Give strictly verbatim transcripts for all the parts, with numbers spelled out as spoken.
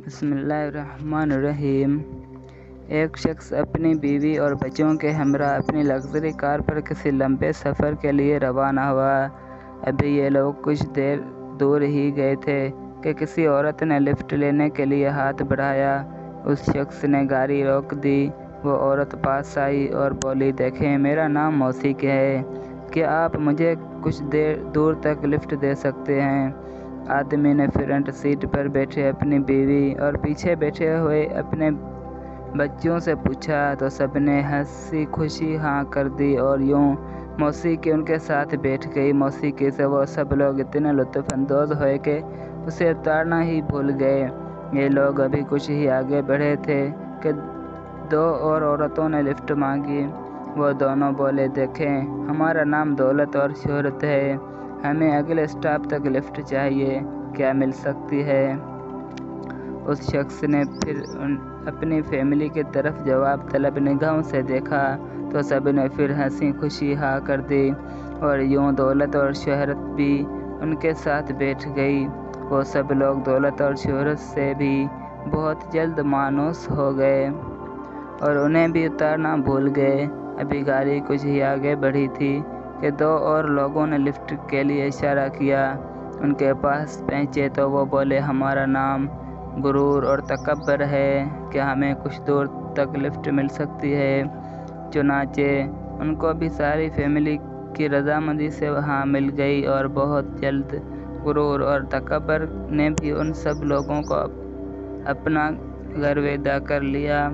بسم اللہ الرحمن الرحیم۔ ایک شخص اپنی بیوی اور بچوں کے ہمراہ اپنی لگژری کار پر کسی لمبے سفر کے لیے روانہ ہوا۔ ابھی یہ لوگ کچھ دیر دور ہی گئے تھے کہ کسی عورت نے لفٹ لینے کے لیے ہاتھ بڑھایا۔ اس شخص نے گاڑی روک دی۔ وہ عورت پاس آئی اور بولی، دیکھیں، میرا نام موسیقی ہے، کیا آپ مجھے کچھ دیر دور تک لفٹ دے سکتے ہیں؟ آدمی نے فرنٹ سیٹ پر بیٹھے اپنی بیوی اور پیچھے بیٹھے ہوئے اپنے بچوں سے پوچھا تو سب نے ہنسی خوشی ہاں کر دی اور یوں موسیقی ان کے ساتھ بیٹھ گئی۔ موسیقی سے وہ سب لوگ اتنے لطف اندوز ہوئے کہ اسے اتارنا ہی بھول گئے۔ یہ لوگ ابھی کچھ ہی آگے بڑھے تھے کہ دو اور عورتوں نے لفٹ مانگی۔ وہ دونوں بولے، دیکھیں، ہمارا نام دولت اور شہرت ہے، ہمیں اگلے اسٹاپ تک لفٹ چاہیے، کیا مل سکتی ہے؟ اس شخص نے پھر اپنی فیملی کی طرف جواب طلب نگاہوں سے دیکھا تو سب نے پھر ہنسی خوشی ہاں کر دی اور یوں دولت اور شہرت بھی ان کے ساتھ بیٹھ گئی۔ وہ سب لوگ دولت اور شہرت سے بھی بہت جلد مانوس ہو گئے اور انہیں بھی اتارنا بھول گئے۔ ابھی گاڑی کچھ ہی آگے بڑھی تھی کہ دو اور لوگوں نے لفٹ کے لیے اشارہ کیا۔ ان کے پاس پہنچے تو وہ بولے، ہمارا نام غرور اور تکبر ہے، کیا ہمیں کچھ دور تک لفٹ مل سکتی ہے؟ چنانچہ ان کو بھی ساری فیملی کی رضامندی سے وہاں مل گئی اور بہت جلد غرور اور تکبر نے بھی ان سب لوگوں کو اپنا گرویدہ کر لیا۔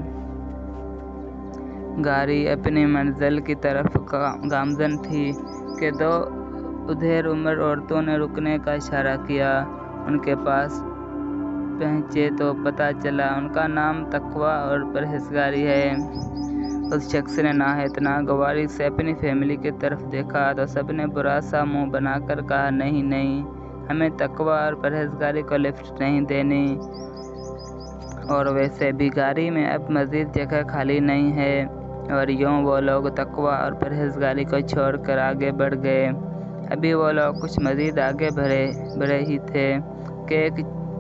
گاڑی اپنی منزل کی طرف گامزن تھی کہ دو ادھیڑ عمر عورتوں نے رکنے کا اشارہ کیا۔ ان کے پاس پہنچے تو پتہ چلا ان کا نام تقویٰ اور پرہیزگاری ہے۔ اس شخص نے نہایت ناگواری سے اپنی فیملی کی طرف دیکھا تو سب نے برا سا منہ بنا کر کہا، نہیں نہیں، ہمیں تقویٰ اور پرہیزگاری کو لفٹ نہیں دینی، اور ویسے بھی گاڑی میں اب مزید جگہ خالی نہیں ہے۔ اور یوں وہ لوگ تقویٰ اور پرہیزگاری کو چھوڑ کر آگے بڑھ گئے۔ ابھی وہ لوگ کچھ مزید آگے بڑھے بڑھے ہی تھے کہ ایک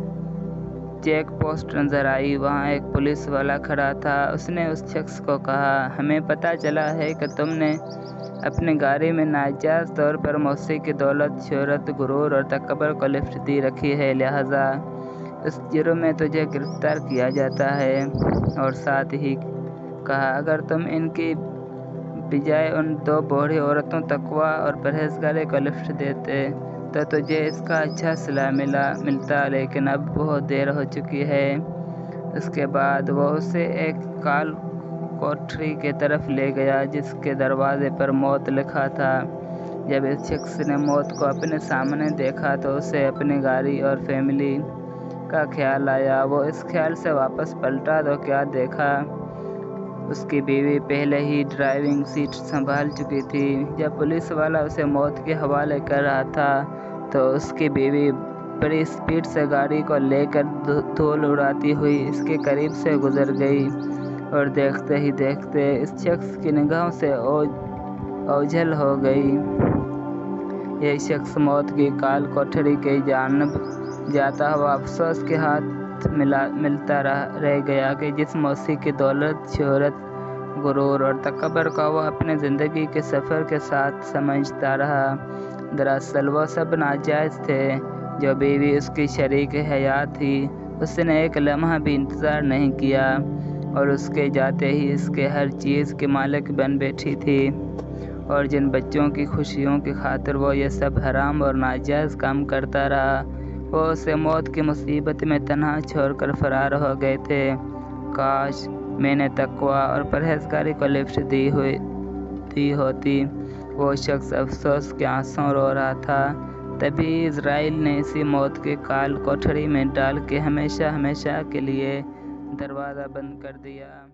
چیک پوسٹ نظر آئی۔ وہاں ایک پولیس والا کھڑا تھا۔ اس نے اس شخص کو کہا، ہمیں پتہ چلا ہے کہ تم نے اپنی گاڑی میں ناجائز طور پر موسیقی، دولت، شہرت، غرور اور تکبر کو لفٹ دے رکھی ہے، لہٰذا اس جرم میں تجھے گرفتار کیا جاتا ہے۔ اور ساتھ ہی کہا، اگر تم ان کی بجائے ان دو بوڑھی عورتوں تقویٰ اور پرہیزگاری کو لفٹ دیتے تو تجھے اس کا اچھا صلہ ملا ملتا، لیکن اب بہت دیر ہو چکی ہے۔ اس کے بعد وہ اسے ایک کال کوٹھری کی طرف لے گیا جس کے دروازے پر موت لکھا تھا۔ جب اس شخص نے موت کو اپنے سامنے دیکھا تو اسے اپنی گاڑی اور فیملی کا خیال آیا۔ وہ اس خیال سے واپس پلٹا تو کیا دیکھا، اس کی بیوی پہلے ہی ڈرائیونگ سیٹ سنبھال چکی تھی۔ جب پولیس والا اسے موت کے حوالے کر رہا تھا تو اس کی بیوی بڑی اسپیڈ سے گاڑی کو لے کر دھول اڑاتی ہوئی اس کے قریب سے گزر گئی اور دیکھتے ہی دیکھتے اس شخص کی نگاہوں سے اوجھل ہو گئی۔ یہ شخص موت کی کال کوٹھری کی جانب جاتا ہوا افسوس کے ہاتھ ملا ملتا رہ گیا کہ جس موسیقی، دولت، شہرت، غرور اور تکبر کو وہ اپنے زندگی کے سفر کے ساتھ سمجھتا رہا، دراصل وہ سب ناجائز تھے۔ جو بیوی اس کی شریک حیات تھی، اس نے ایک لمحہ بھی انتظار نہیں کیا اور اس کے جاتے ہی اس کے ہر چیز کی مالک بن بیٹھی تھی، اور جن بچوں کی خوشیوں کی خاطر وہ یہ سب حرام اور ناجائز کام کرتا رہا، وہ اسے موت کی مصیبت میں تنہا چھوڑ کر فرار ہو گئے تھے۔ کاش میں نے تقویٰ اور پرہیزگاری کو لفٹ دی ہوئی دی ہوتی، وہ شخص افسوس کے آنسو رو رہا تھا۔ تبھی عزرائیل نے اسے موت کی کال کوٹھری میں ڈال کے ہمیشہ ہمیشہ کے لیے دروازہ بند کر دیا۔